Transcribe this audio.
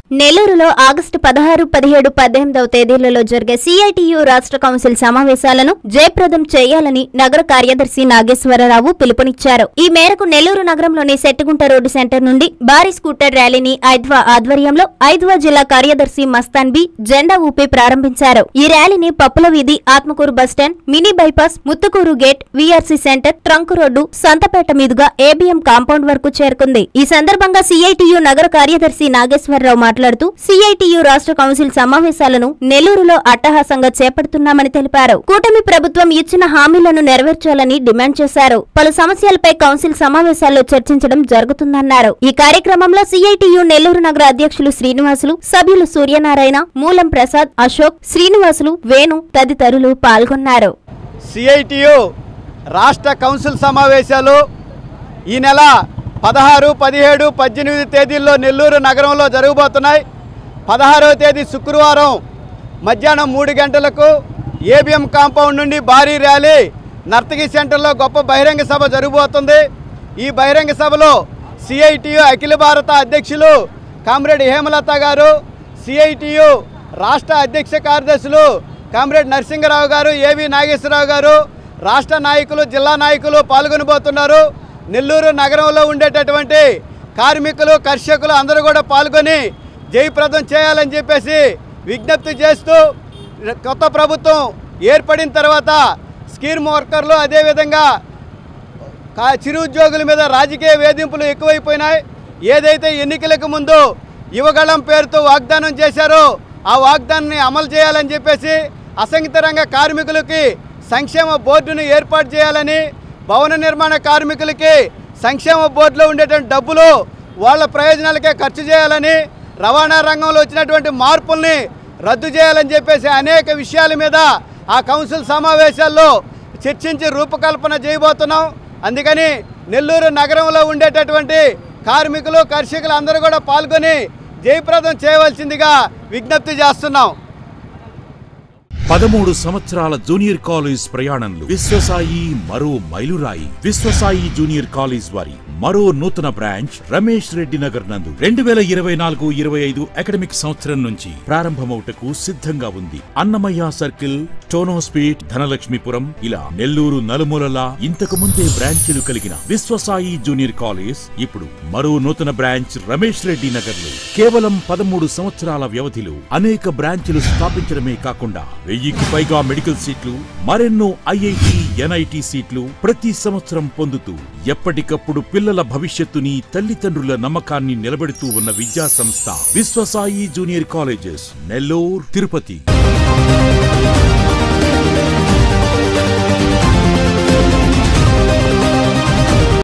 నెల్లూరులో ఆగస్టు 16, 17, 18వ తేదీలలో జరిగే సిఐటియు రాష్ట్ర కౌన్సిల్ సమావేశాలను జయప్రదం చేయాలని నగర కార్యదర్శి నాగేశ్వరరావు పిలుపునిచ్చారు. ఈ మేరకు నెల్లూరు నగరంలోని సెట్టుగుంట రోడ్డు సెంటర్ నుండి భారీ స్కూటర్ ర్యాలీని ఐద్వా ఆధ్వర్యంలో ఐద్వా జిల్లా కార్యదర్శి మస్తాన్ బి జెండా ఊపి ప్రారంభించారు. ఈ ర్యాలీని పప్పుల వీధి, Atmakur bus stand, mini bypass, Muthukur gate, VRC centre, trunk road, Santhapeta మీదుగా ఏబిఎం కాంపౌండ్ వరకు చేరుకుంది. ఈ సందర్భంగా సిఐటియు నగర కార్యదర్శి నాగేశ్వరరావు మాట్లాడుతూ సిఐటియు రాష్ట్ర కౌన్సిల్ సమావేశాలను నెల్లూరులో అట్టహాసంగా చేపడుతున్నామని తెలిపారు. కూటమి ప్రభుత్వం ఇచ్చిన హామీలను నెరవేర్చాలని డిమాండ్ చేశారు. పలు సమస్యలపై కౌన్సిల్ సమావేశాల్లో చర్చించడం జరుగుతుందన్నారు. ఈ కార్యక్రమంలో సిఐటియు నెల్లూరు నగర అధ్యక్షులు శ్రీనివాసులు, సభ్యులు సూర్యనారాయణ, మూలం ప్రసాద్, అశోక్, శ్రీనివాసులు, వేణు తదితరులు పాల్గొన్నారు. సిఐటియు రాష్ట్ర కౌన్సిల్ సమావేశాలు ఈ నెల 16, 17, 18 తేదీల్లో నెల్లూరు నగరంలో జరగబోతున్నాయి. 16వ తేదీ శుక్రవారం మధ్యాహ్నం 3 గంటలకు ఏబిఎం కాంపౌండ్ నుండి భారీ ర్యాలీ నర్తకి సెంటర్లో గొప్ప బహిరంగ సభ జరగబోతుంది. ఈ బహిరంగ సభలో సిఐటియు అఖిల భారత అధ్యక్షులు కామ్రేడ్ హేమలత గారు, సిఐటియు రాష్ట్ర అధ్యక్ష కార్యదర్శులు కామ్రేడ్ నరసింగరావు గారు, ఏవి నాగేశ్వరరావు గారు, రాష్ట్ర నాయకులు, జిల్లా నాయకులు పాల్గొనబోతున్నారు. నెల్లూరు నగరంలో ఉండేటటువంటి కార్మికులు, కర్షకులు అందరూ కూడా పాల్గొని జయప్రదం చేయాలని చెప్పేసి విజ్ఞప్తి చేస్తూ, కొత్త ప్రభుత్వం ఏర్పడిన తర్వాత స్కీమ్ వర్కర్లు, అదేవిధంగా చిరు ఉద్యోగుల మీద రాజకీయ వేధింపులు ఎక్కువైపోయినాయి. ఏదైతే ఎన్నికలకు ముందు యువగళం పేరుతో వాగ్దానం చేశారో ఆ వాగ్దానాన్ని అమలు చేయాలని చెప్పేసి అసంఘటిత రంగ కార్మికులకి సంక్షేమ బోర్డును ఏర్పాటు చేయాలని, భవన నిర్మాణ కార్మికులకి సంక్షేమ బోర్డులో ఉండేటువంటి డబ్బులు వాళ్ళ ప్రయోజనాలకే ఖర్చు చేయాలని, రవాణా రంగంలో వచ్చినటువంటి మార్పుల్ని రద్దు చేయాలని చెప్పేసి అనేక విషయాల మీద ఆ కౌన్సిల్ సమావేశాల్లో చర్చించి రూపకల్పన చేయబోతున్నాం. అందుకని నెల్లూరు నగరంలో ఉండేటటువంటి కార్మికులు, కర్షకులు అందరూ కూడా పాల్గొని జయప్రదం చేయవలసిందిగా విజ్ఞప్తి చేస్తున్నాం. 13 సంవత్సరాల జూనియర్ కాలేజ్ ప్రయాణంలో విశ్వసాయి మరో మైలురాయి. విశ్వసాయి జూనియర్ కాలేజ్ వారి మరో నూతన బ్రాంచ్ రమేష్ రెడ్డి నగర్ నందు 2024-25 అకాడమిక్ సంవత్సరం నుంచి ప్రారంభమవుటకు సిద్ధంగా ఉంది. అన్నమయ్య సర్కిల్, టోనోస్పీట్, ధనలక్ష్మీపురం ఇలా నెల్లూరు నలుమూలలా ఇంతకు ముందే బ్రాంచీలు కలిగిన విశ్వసాయి జూనియర్ కాలేజ్ ఇప్పుడు మరో నూతన బ్రాంచ్ రమేష్ రెడ్డి నగర్ లో కేవలం 13 సంవత్సరాల వ్యవధిలో అనేక బ్రాంచీలు స్థాపించడమే కాకుండా 1000కి పైగా మెడికల్ సీట్లు, మరెన్నో ఐఐటి, ఎన్ఐటి సీట్లు ప్రతి సంవత్సరం పొందుతూ ఎప్పటికప్పుడు పిల్లల భవిష్యత్తుని, తల్లిదండ్రుల నమ్మకాన్ని నిలబెడుతూ ఉన్న విద్యా సంస్థ విశ్వసాయి జూనియర్ కాలేజెస్, నెల్లూరు, తిరుపతి.